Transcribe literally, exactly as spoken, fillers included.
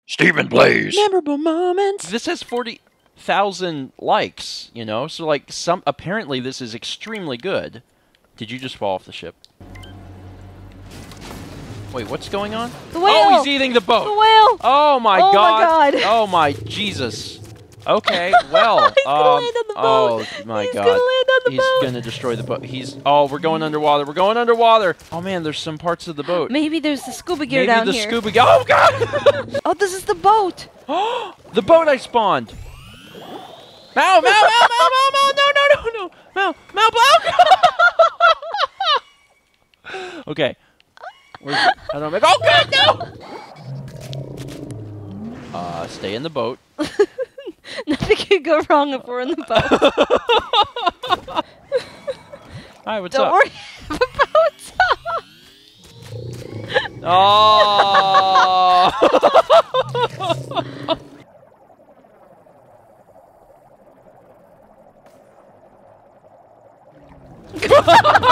StephenPlays. Memorable moments. This has forty thousand likes, you know? So, like, some apparently this is extremely good. Did you just fall off the ship? Wait, what's going on? The whale! Oh, he's eating the boat! The whale! Oh my oh god! My god. Oh my Jesus! Okay, well, he's um, gonna land on the boat. oh my he's god, gonna land on the he's boat. gonna destroy the boat. He's oh, we're going underwater. We're going underwater. Oh man, there's some parts of the boat. Maybe there's the scuba gear Maybe down the here. scuba gear. Oh god! Oh, this is the boat. Oh, the boat I spawned. Mow, mow, mow, mow, mow, mow, no, no, no, no, mow, mow, mow. Okay. Where's it? How do I make? Oh god, no! Uh, stay in the boat. Nothing could go wrong if we're in the boat. Hi, what's Don't up? worry, I have a boat. Oh!